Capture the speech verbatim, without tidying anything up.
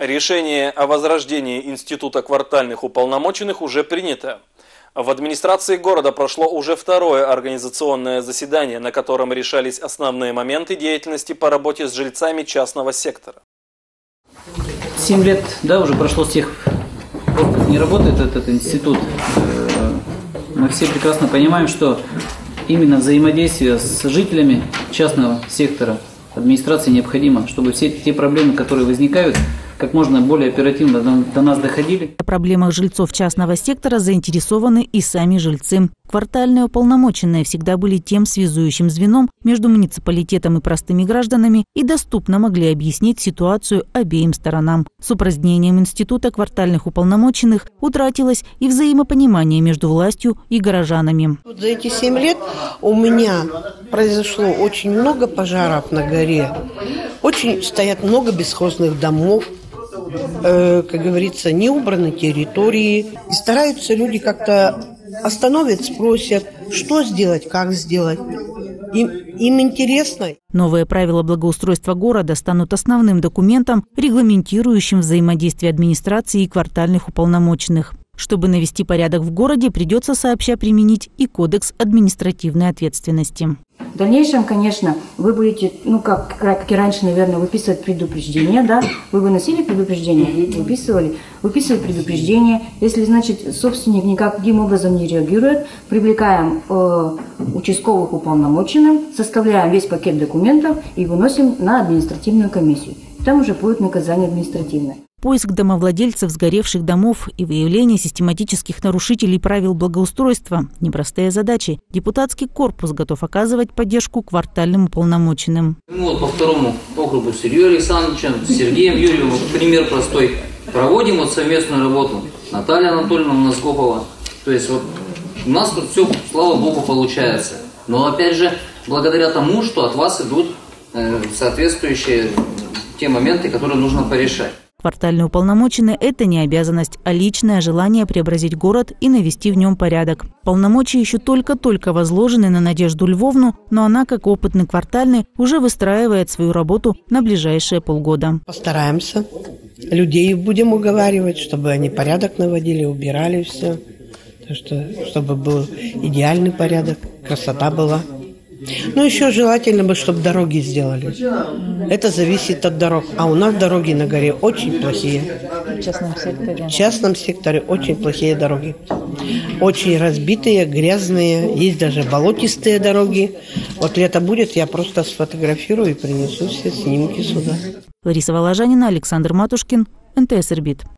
Решение о возрождении Института квартальных уполномоченных уже принято. В администрации города прошло уже второе организационное заседание, на котором решались основные моменты деятельности по работе с жильцами частного сектора. Семь лет, да, уже прошло с тех пор, как не работает этот институт. Мы все прекрасно понимаем, что именно взаимодействие с жителями частного сектора администрации необходимо, чтобы все те проблемы, которые возникают, как можно более оперативно до, до нас доходили. О проблемах жильцов частного сектора заинтересованы и сами жильцы. Квартальные уполномоченные всегда были тем связующим звеном между муниципалитетом и простыми гражданами и доступно могли объяснить ситуацию обеим сторонам. С упразднением института квартальных уполномоченных утратилось и взаимопонимание между властью и горожанами. За эти семь лет у меня произошло очень много пожаров на горе, очень стоят много бесхозных домов. Э, как говорится, не убраны территории. И стараются люди как-то остановить, спросят, что сделать, как сделать. Им, им интересно. Новые правила благоустройства города станут основным документом, регламентирующим взаимодействие администрации и квартальных уполномоченных. Чтобы навести порядок в городе, придется сообща применить и кодекс административной ответственности. В дальнейшем, конечно, вы будете, ну как, как и раньше, наверное, выписывать предупреждение, да? Вы выносили предупреждение, выписывали, выписывали предупреждение. Если, значит, собственник никаким образом не реагирует, привлекаем э, участковых уполномоченных, составляем весь пакет документов и выносим на административную комиссию. Там уже будет наказание административное. Поиск домовладельцев сгоревших домов и выявление систематических нарушителей правил благоустройства – непростые задачи. Депутатский корпус готов оказывать поддержку квартальным уполномоченным. Мы вот по второму округу с Ильей Александровичем, с Сергеем Юрьевым, вот пример простой. Проводим вот совместную работу. Наталья Анатольевна Носкопова. То есть вот у нас тут все, слава богу, получается. Но опять же, благодаря тому, что от вас идут э, соответствующие те моменты, которые нужно порешать. Квартальные уполномоченные – это не обязанность, а личное желание преобразить город и навести в нем порядок. Полномочия еще только-только возложены на Надежду Львовну, но она, как опытный квартальный, уже выстраивает свою работу на ближайшие полгода. Постараемся. Людей будем уговаривать, чтобы они порядок наводили, убирали все. Так что, чтобы был идеальный порядок, красота была. Ну, еще желательно бы, чтобы дороги сделали. Это зависит от дорог. А у нас дороги на горе очень плохие. В частном секторе? В частном секторе очень плохие дороги. Очень разбитые, грязные. Есть даже болотистые дороги. Вот лето будет, я просто сфотографирую и принесу все снимки сюда. Лариса Воложанина, Александр Матушкин, эн тэ эс Ирбит.